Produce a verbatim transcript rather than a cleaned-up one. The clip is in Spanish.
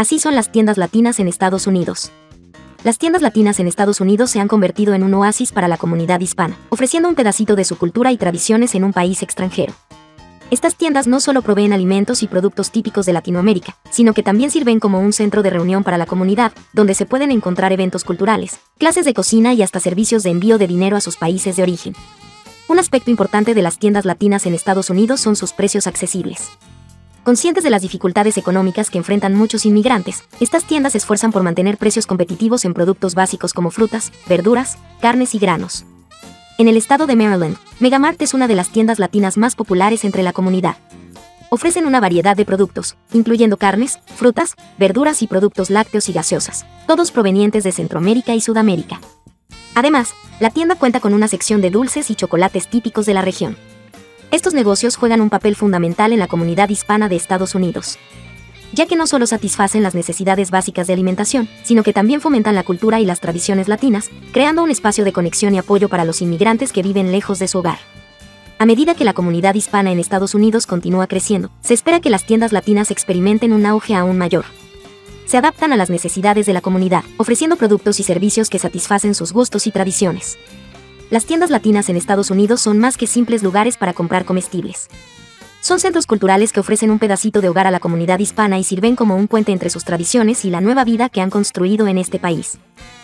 Así son las tiendas latinas en Estados Unidos. Las tiendas latinas en Estados Unidos se han convertido en un oasis para la comunidad hispana, ofreciendo un pedacito de su cultura y tradiciones en un país extranjero. Estas tiendas no solo proveen alimentos y productos típicos de Latinoamérica, sino que también sirven como un centro de reunión para la comunidad, donde se pueden encontrar eventos culturales, clases de cocina y hasta servicios de envío de dinero a sus países de origen. Un aspecto importante de las tiendas latinas en Estados Unidos son sus precios accesibles. Conscientes de las dificultades económicas que enfrentan muchos inmigrantes, estas tiendas se esfuerzan por mantener precios competitivos en productos básicos como frutas, verduras, carnes y granos. En el estado de Maryland, Megamart es una de las tiendas latinas más populares entre la comunidad. Ofrecen una variedad de productos, incluyendo carnes, frutas, verduras y productos lácteos y gaseosas, todos provenientes de Centroamérica y Sudamérica. Además, la tienda cuenta con una sección de dulces y chocolates típicos de la región. Estos negocios juegan un papel fundamental en la comunidad hispana de Estados Unidos, ya que no solo satisfacen las necesidades básicas de alimentación, sino que también fomentan la cultura y las tradiciones latinas, creando un espacio de conexión y apoyo para los inmigrantes que viven lejos de su hogar. A medida que la comunidad hispana en Estados Unidos continúa creciendo, se espera que las tiendas latinas experimenten un auge aún mayor. Se adaptan a las necesidades de la comunidad, ofreciendo productos y servicios que satisfacen sus gustos y tradiciones. Las tiendas latinas en Estados Unidos son más que simples lugares para comprar comestibles. Son centros culturales que ofrecen un pedacito de hogar a la comunidad hispana y sirven como un puente entre sus tradiciones y la nueva vida que han construido en este país.